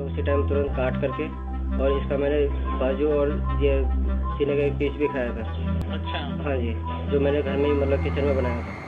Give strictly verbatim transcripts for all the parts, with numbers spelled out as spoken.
उसी टाइम तुरंत काट करके और इसका मैंने बाजू और ये सीने का एक पीस भी खाया था। अच्छा। हाँ जी, जो मैंने घर में ही मतलब किचन में बनाया था।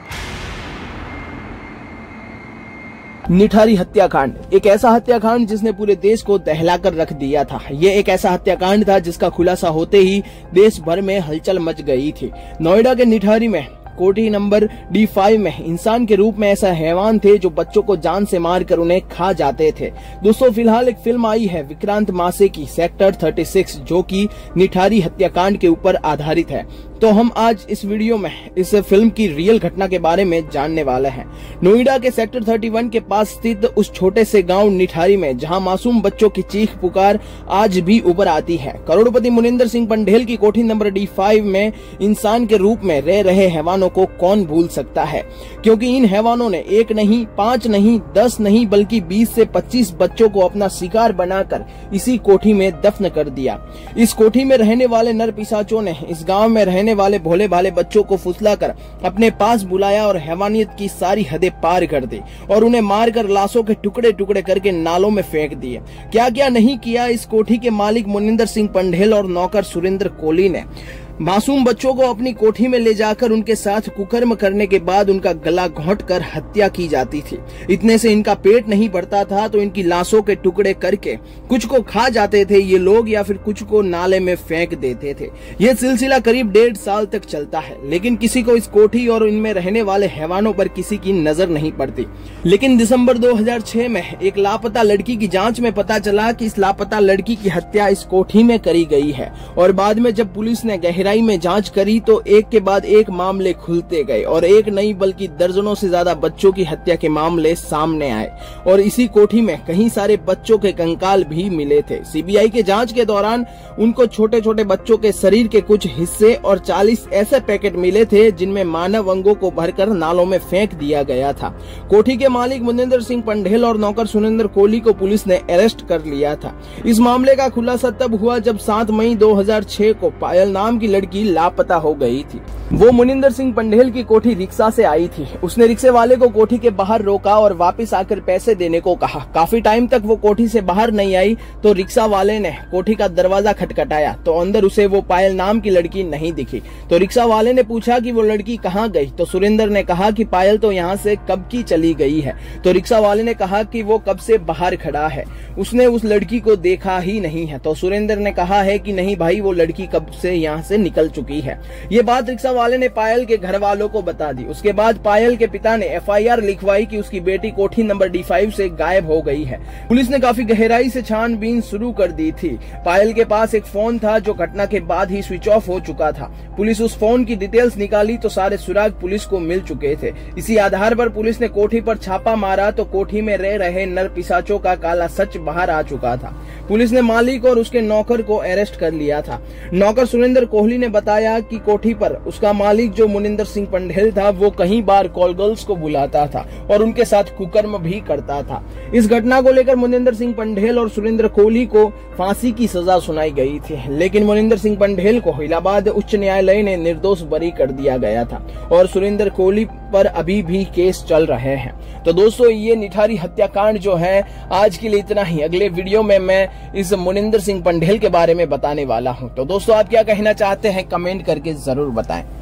निठारी हत्याकांड एक ऐसा हत्याकांड जिसने पूरे देश को दहलाकर रख दिया था। ये एक ऐसा हत्याकांड था जिसका खुलासा होते ही देश भर में हलचल मच गई थी। नोएडा के निठारी में कोठी नंबर डी फाइव में इंसान के रूप में ऐसा हैवान थे जो बच्चों को जान से मारकर उन्हें खा जाते थे। दोस्तों, फिलहाल एक फिल्म आई है विक्रांत मासे की सेक्टर छत्तीस, जो कि निठारी हत्याकांड के ऊपर आधारित है। तो हम आज इस वीडियो में इस फिल्म की रियल घटना के बारे में जानने वाले हैं। नोएडा के सेक्टर इकतीस के पास स्थित उस छोटे से गांव निठारी में जहां मासूम बच्चों की चीख पुकार आज भी उभर आती है। करोड़पति मुनिंदर सिंह पंढेल की कोठी नंबर डी फाइव में इंसान के रूप में रह रहे हैवानों को कौन भूल सकता है, क्योंकि इन हैवानों ने एक नहीं, पांच नहीं, दस नहीं, बल्कि बीस से पच्चीस बच्चों को अपना शिकार बनाकर इसी कोठी में दफन कर दिया। इस कोठी में रहने वाले नर पिशाचों ने इस गाँव में रहने वाले भोले भाले बच्चों को फुसलाकर अपने पास बुलाया और हैवानियत की सारी हदें पार कर दी और उन्हें मारकर लाशों के टुकड़े टुकड़े करके नालों में फेंक दिए। क्या क्या नहीं किया इस कोठी के मालिक मुनिंदर सिंह पंढेल और नौकर सुरेंद्र कोहली ने। मासूम बच्चों को अपनी कोठी में ले जाकर उनके साथ कुकर्म करने के बाद उनका गला घोंटकर हत्या की जाती थी। इतने से इनका पेट नहीं भरता था तो इनकी लाशों के टुकड़े करके कुछ को खा जाते थे ये लोग या फिर कुछ को नाले में फेंक देते थे। यह सिलसिला करीब डेढ़ साल तक चलता है, लेकिन किसी को इस कोठी और इनमें रहने वाले हैवानों पर किसी की नजर नहीं पड़ती। लेकिन दिसंबर दो हजार छह में एक लापता लड़की की जांच में पता चला कि इस लापता लड़की की हत्या इस कोठी में करी गई है। और बाद में जब पुलिस ने गहराई में जांच करी तो एक के बाद एक मामले खुलते गए और एक नहीं बल्कि दर्जनों से ज्यादा बच्चों की हत्या के मामले सामने आए और इसी कोठी में कई सारे बच्चों के कंकाल भी मिले थे। सीबीआई के जांच के दौरान उनको छोटे छोटे बच्चों के शरीर के कुछ हिस्से और चालीस ऐसे पैकेट मिले थे जिनमें मानव अंगों को भरकर नालों में फेंक दिया गया था। कोठी के मालिक मुनिंदर सिंह पंढेल और नौकर सुरेंद्र कोहली को पुलिस ने अरेस्ट कर लिया था। इस मामले का खुलासा तब हुआ जब सात मई दो हजार छह को पायल नाम की लड़की लापता हो गई थी। वो मुनिंदर सिंह पंढेल की कोठी रिक्शा से आई थी। उसने रिक्शे वाले को कोठी के बाहर रोका और वापस आकर पैसे देने को कहा। काफी टाइम तक वो कोठी से बाहर नहीं आई तो रिक्शा वाले ने कोठी का दरवाजा खटखटाया तो अंदर उसे वो पायल नाम की लड़की नहीं दिखी। तो रिक्शा वाले ने पूछा कि वो लड़की कहाँ गई तो सुरेंद्र ने कहा कि पायल तो यहाँ से कब की चली गई है। तो रिक्शा वाले ने कहा कि वो कब से बाहर खड़ा है, उसने उस लड़की को देखा ही नहीं है। तो सुरेंद्र ने कहा है कि नहीं भाई, वो लड़की कब से यहाँ से निकल चुकी है। ये बात रिक्शा वाले ने पायल के घर वालों को बता दी। उसके बाद पायल के पिता ने एफ आई आर लिखवाई कि उसकी बेटी कोठी नंबर डी फाइव से गायब हो गई है। पुलिस ने काफी गहराई से छानबीन शुरू कर दी थी। पायल के पास एक फोन था जो घटना के बाद ही स्विच ऑफ हो चुका था। पुलिस उस फोन की डिटेल्स निकाली तो सारे सुराग पुलिस को मिल चुके थे। इसी आधार पर पुलिस ने कोठी पर छापा मारा तो कोठी में रह रहे नर पिशाचों का काला सच बाहर आ चुका था। पुलिस ने मालिक और उसके नौकर को अरेस्ट कर लिया था। नौकर सुरेंद्र कोहली ने बताया कि कोठी पर उसका मालिक जो मुनिंदर सिंह पंढेल था वो कई बार कॉल गर्ल्स को बुलाता था और उनके साथ कुकर्म भी करता था। इस घटना को लेकर मुनिंदर सिंह पंढेल और सुरेंद्र कोहली को फांसी की सजा सुनाई गई थी, लेकिन मुनिंदर सिंह पंढेल को इलाहाबाद उच्च न्यायालय ने निर्दोष बरी कर दिया गया था और सुरेंद्र कोहली पर अभी भी केस चल रहे हैं। तो दोस्तों, ये निठारी हत्याकांड जो है आज के लिए इतना ही। अगले वीडियो में मैं इस मुनिंदर सिंह पंढेल के बारे में बताने वाला हूं। तो दोस्तों, आप क्या कहना चाहते हैं कमेंट करके जरूर बताएं।